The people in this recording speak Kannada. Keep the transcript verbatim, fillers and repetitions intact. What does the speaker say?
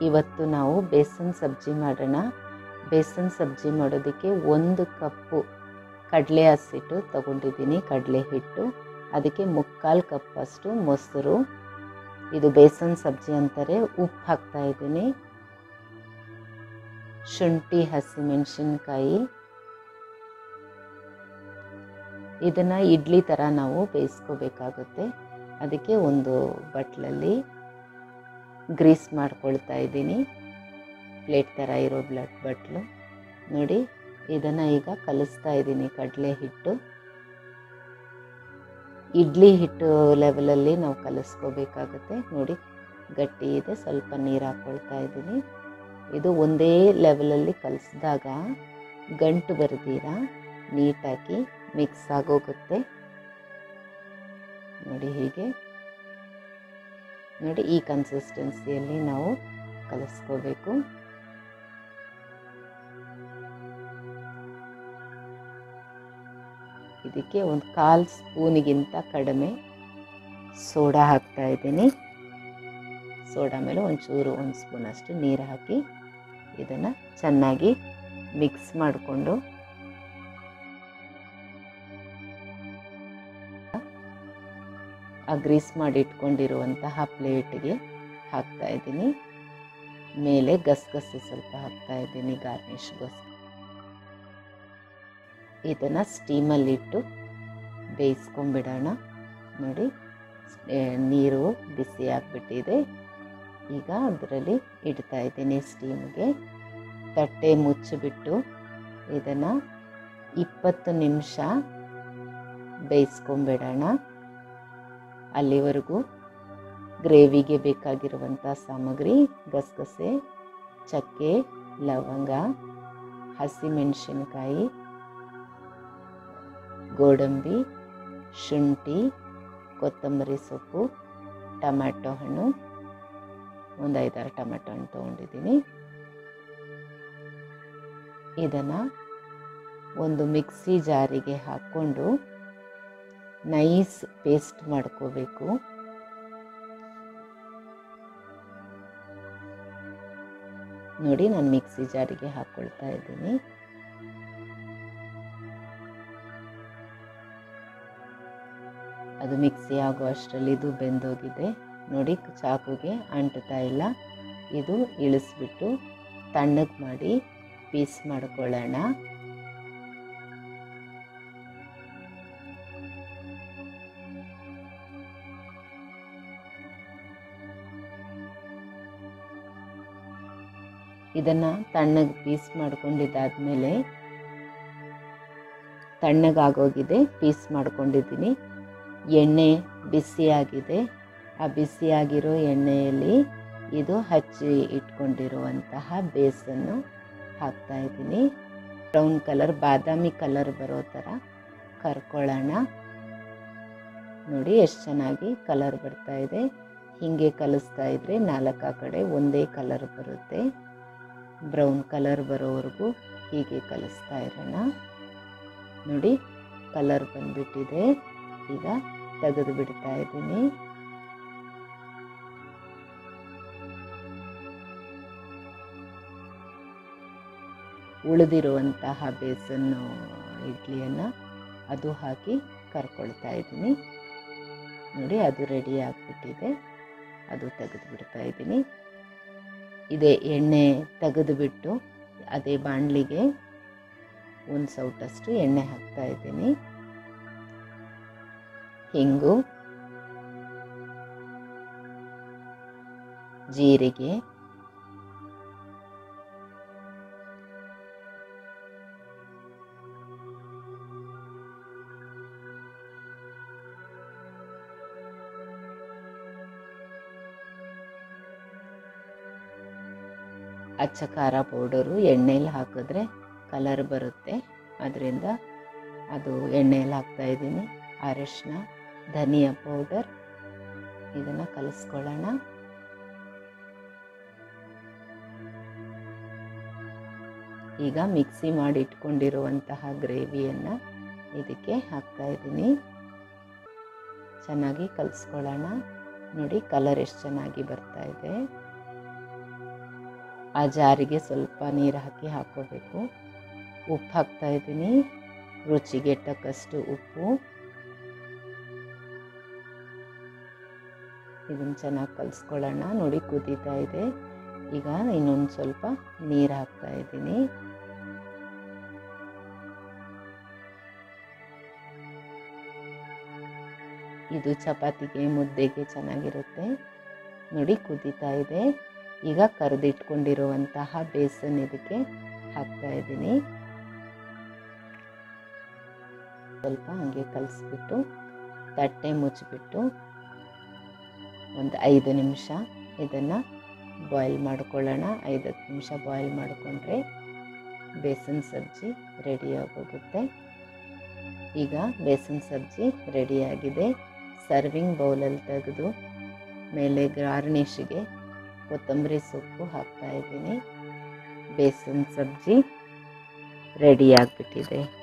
ಇವತ್ತು ನಾವು ಬೇಸನ್ ಸಬ್ಜಿ ಮಾಡೋಣ. ಬೇಸನ್ ಸಬ್ಜಿ ಮಾಡೋದಕ್ಕೆ ಒಂದು ಕಪ್ಪು ಕಡಲೆ ಹಸಿಟ್ಟು ತಗೊಂಡಿದ್ದೀನಿ, ಕಡಲೆ ಹಿಟ್ಟು. ಅದಕ್ಕೆ ಮುಕ್ಕಾಲು ಕಪ್ಪಷ್ಟು ಮೊಸರು, ಇದು ಬೇಸನ್ ಸಬ್ಜಿ ಅಂತಾರೆ. ಉಪ್ಪು ಹಾಕ್ತಾ ಇದ್ದೀನಿ, ಶುಂಠಿ, ಹಸಿಮೆಣಸಿನ್ಕಾಯಿ. ಇದನ್ನು ಇಡ್ಲಿ ಥರ ನಾವು ಬೇಯಿಸ್ಕೋಬೇಕಾಗುತ್ತೆ. ಅದಕ್ಕೆ ಒಂದು ಬಟ್ಲಲ್ಲಿ ಗ್ರೀಸ್ ಮಾಡ್ಕೊಳ್ತಾ ಇದ್ದೀನಿ, ಪ್ಲೇಟ್ ಥರ ಇರೋ ಬ್ಲಡ್ ಬಟ್ಲು. ನೋಡಿ, ಇದನ್ನು ಈಗ ಕಲಿಸ್ತಾ ಇದ್ದೀನಿ. ಕಡಲೆ ಹಿಟ್ಟು ಇಡ್ಲಿ ಹಿಟ್ಟು ಲೆವೆಲಲ್ಲಿ ನಾವು ಕಲಿಸ್ಕೋಬೇಕಾಗುತ್ತೆ. ನೋಡಿ, ಗಟ್ಟಿ ಇದೆ, ಸ್ವಲ್ಪ ನೀರು ಹಾಕ್ಕೊಳ್ತಾ ಇದ್ದೀನಿ. ಇದು ಒಂದೇ ಲೆವೆಲಲ್ಲಿ ಕಲಿಸಿದಾಗ ಗಂಟು ಬರದಿರ ನೀಟಾಗಿ ಮಿಕ್ಸ್ ಆಗೋಗುತ್ತೆ. ನೋಡಿ, ಹೀಗೆ ನೋಡಿ, ಈ ಕನ್ಸಿಸ್ಟೆನ್ಸಿಯಲ್ಲಿ ನಾವು ಕಲಿಸ್ಕೋಬೇಕು. ಇದಕ್ಕೆ ಒಂದು ಕಾಲು ಸ್ಪೂನಿಗಿಂತ ಕಡಿಮೆ ಸೋಡಾ ಹಾಕ್ತಾ ಇದ್ದೀನಿ. ಸೋಡಾ ಮೇಲೆ ಒಂಚೂರು ಒಂದು ಸ್ಪೂನಷ್ಟು ನೀರು ಹಾಕಿ ಇದನ್ನು ಚೆನ್ನಾಗಿ ಮಿಕ್ಸ್ ಮಾಡಿಕೊಂಡು ಆ ಗ್ರೀಸ್ ಮಾಡಿ ಇಟ್ಕೊಂಡಿರುವಂತಹ ಪ್ಲೇಟ್ಗೆ ಹಾಕ್ತಾ ಇದ್ದೀನಿ. ಮೇಲೆ ಗಸಗಸೆ ಸ್ವಲ್ಪ ಹಾಕ್ತಾ ಇದ್ದೀನಿ, ಗಾರ್ನಿಷ್ಗೋಸ್ಕರ. ಇದನ್ನು ಸ್ಟೀಮಲ್ಲಿಟ್ಟು ಬೇಯಿಸ್ಕೊಂಬಿಡೋಣ. ನೋಡಿ, ನೀರು ಬಿಸಿ ಆಗಿಬಿಟ್ಟಿದೆ. ಈಗ ಅದರಲ್ಲಿ ಇಡ್ತಾ ಇದ್ದೀನಿ ಸ್ಟೀಮ್ಗೆ. ತಟ್ಟೆ ಮುಚ್ಚಿಬಿಟ್ಟು ಇದನ್ನು ಇಪ್ಪತ್ತು ನಿಮಿಷ ಬೇಯಿಸ್ಕೊಂಬಿಡೋಣ. ಅಲ್ಲಿವರೆಗೂ ಗ್ರೇವಿಗೆ ಬೇಕಾಗಿರುವಂಥ ಸಾಮಗ್ರಿ: ಗಸಗಸೆ, ಚಕ್ಕೆ, ಲವಂಗ, ಹಸಿಮೆಣಸಿನ್ಕಾಯಿ, ಗೋಡಂಬಿ, ಶುಂಠಿ, ಕೊತ್ತಂಬರಿ ಸೊಪ್ಪು, ಟೊಮ್ಯಾಟೊ ಹಣ್ಣು, ಒಂದು ಐದಾರು ಟೊಮ್ಯಾಟೊ ಹಣ್ಣು ತೊಗೊಂಡಿದ್ದೀನಿ. ಇದನ್ನು ಒಂದು ಮಿಕ್ಸಿ ಜಾರಿಗೆ ಹಾಕ್ಕೊಂಡು ನೈಸ್ ಪೇಸ್ಟ್ ಮಾಡ್ಕೋಬೇಕು. ನೋಡಿ, ನಾನು ಮಿಕ್ಸಿ ಜಾರಿಗೆ ಹಾಕ್ಕೊಳ್ತಾ ಇದ್ದೀನಿ. ಅದು ಮಿಕ್ಸಿ ಆಗೋ ಅಷ್ಟರಲ್ಲಿ ಇದು ಬೆಂದೋಗಿದೆ. ನೋಡಿ, ಚಾಕುಗೆ ಅಂಟ್ತಾ ಇಲ್ಲ. ಇದು ಇಳಿಸ್ಬಿಟ್ಟು ತಣ್ಣಗೆ ಮಾಡಿ ಪೀಸ್ ಮಾಡ್ಕೊಳ್ಳೋಣ. ಇದನ್ನು ತಣ್ಣಗೆ ಪೀಸ್ ಮಾಡ್ಕೊಂಡಿದ್ದಾದಮೇಲೆ, ತಣ್ಣಗಾಗೋಗಿದೆ, ಪೀಸ್ ಮಾಡ್ಕೊಂಡಿದ್ದೀನಿ. ಎಣ್ಣೆ ಬಿಸಿಯಾಗಿದೆ. ಆ ಬಿಸಿಯಾಗಿರೋ ಎಣ್ಣೆಯಲ್ಲಿ ಇದು ಹಚ್ಚಿ ಇಟ್ಕೊಂಡಿರುವಂತಹ ಬೇಸನ್ನು ಹಾಕ್ತಾ ಇದ್ದೀನಿ. ಬ್ರೌನ್ ಕಲರ್, ಬಾದಾಮಿ ಕಲರ್ ಬರೋ ಥರ ಕರ್ಕೊಳ್ಳೋಣ. ನೋಡಿ, ಎಷ್ಟು ಚೆನ್ನಾಗಿ ಕಲರ್ ಬರ್ತಾ ಇದೆ. ಹೀಗೆ ಕಲಿಸ್ತಾ ಇದ್ರೆ ನಾಲ್ಕು ಕಡೆ ಒಂದೇ ಕಲರ್ ಬರುತ್ತೆ. ಬ್ರೌನ್ ಕಲರ್ ಬರೋವರೆಗೂ ಹೀಗೆ ಕಲಿಸ್ತಾ ಇರೋಣ. ನೋಡಿ, ಕಲರ್ ಬಂದ್ಬಿಟ್ಟಿದೆ. ಈಗ ತೆಗೆದು ಬಿಡ್ತಾ ಇದ್ದೀನಿ. ಉಳಿದಿರುವಂತಹ ಬೇಸನ್ನು ಇಡ್ಲಿಯನ್ನು ಅದು ಹಾಕಿ ಕರ್ಕೊಳ್ತಾ ಇದ್ದೀನಿ. ನೋಡಿ, ಅದು ರೆಡಿ ಆಗಿಬಿಟ್ಟಿದೆ. ಅದು ತೆಗೆದು ಬಿಡ್ತಾ ಇದ್ದೀನಿ. ಇದೇ ಎಣ್ಣೆ ತೆಗೆದುಬಿಟ್ಟು ಅದೇ ಬಾಣಲಿಗೆ ಒಂದು ಸೌಟಷ್ಟು ಎಣ್ಣೆ ಹಾಕ್ತಾ ಇದ್ದೀನಿ. ಹಿಂಗು, ಜೀರಿಗೆ, ಅಚ್ಚ ಖಾರ ಪೌಡರು. ಎಣ್ಣೆಯಲ್ಲಿ ಹಾಕಿದ್ರೆ ಕಲರ್ ಬರುತ್ತೆ, ಅದರಿಂದ ಅದು ಎಣ್ಣೆಯಲ್ಲಿ ಹಾಕ್ತಾ ಇದ್ದೀನಿ. ಅರಿಶಿನ, ಧನಿಯಾ ಪೌಡರ್. ಇದನ್ನು ಕಲಿಸ್ಕೊಳ್ಳೋಣ. ಈಗ ಮಿಕ್ಸಿ ಮಾಡಿ ಇಟ್ಕೊಂಡಿರುವಂತಹ ಗ್ರೇವಿಯನ್ನು ಇದಕ್ಕೆ ಹಾಕ್ತಾ ಇದ್ದೀನಿ. ಚೆನ್ನಾಗಿ ಕಲಿಸ್ಕೊಳ್ಳೋಣ. ನೋಡಿ, ಕಲರ್ ಎಷ್ಟು ಚೆನ್ನಾಗಿ ಬರ್ತಾ ಇದೆ. ಆ ಜಾರಿಗೆ ಸ್ವಲ್ಪ ನೀರು ಹಾಕಿ ಹಾಕ್ಕೋಬೇಕು. ಉಪ್ಪು ಹಾಕ್ತಾಯಿದ್ದೀನಿ, ರುಚಿಗೆ ತಕ್ಕಷ್ಟು ಉಪ್ಪು. ಇದನ್ನು ಚೆನ್ನಾಗಿ ಕಲಿಸ್ಕೊಳ್ಳೋಣ. ನೋಡಿ ಕುದೀತಾ ಇದೆ. ಈಗ ಇನ್ನೊಂದು ಸ್ವಲ್ಪ ನೀರು ಹಾಕ್ತಾಯಿದ್ದೀನಿ. ಇದು ಚಪಾತಿಗೆ ಮುದ್ದೆಗೆ ಚೆನ್ನಾಗಿರುತ್ತೆ. ನೋಡಿ ಕುದೀತಾ ಇದೆ. ಈಗ ಕರೆದಿಟ್ಕೊಂಡಿರುವಂತಹ ಬೇಸನ್ ಇದಕ್ಕೆ ಹಾಕ್ತಾಯಿದ್ದೀನಿ. ಸ್ವಲ್ಪ ಹಾಗೆ ಕಲಿಸ್ಬಿಟ್ಟು ತಟ್ಟೆ ಮುಚ್ಚಿಬಿಟ್ಟು ಒಂದು ಐದು ನಿಮಿಷ ಇದನ್ನು ಬಾಯ್ಲ್ ಮಾಡ್ಕೊಳ್ಳೋಣ. ಐದು ಹತ್ತು ನಿಮಿಷ ಬಾಯ್ಲ್ ಮಾಡಿಕೊಂಡ್ರೆ ಬೇಸನ್ ಸಬ್ಜಿ ರೆಡಿಯಾಗೋಗುತ್ತೆ. ಈಗ ಬೇಸನ್ ಸಬ್ಜಿ ರೆಡಿಯಾಗಿದೆ. ಸರ್ವಿಂಗ್ ಬೌಲಲ್ಲಿ ತೆಗೆದು ಮೇಲೆ ಗಾರ್ನಿಷ್ಗೆ ಕೊತ್ತಂಬರಿ ಸೊಪ್ಪು ಹಾಕ್ತಾಯಿದ್ದೀನಿ. ಬೇಸನ್ ಸಬ್ಜಿ ರೆಡಿಯಾಗಿಬಿಟ್ಟಿದೆ.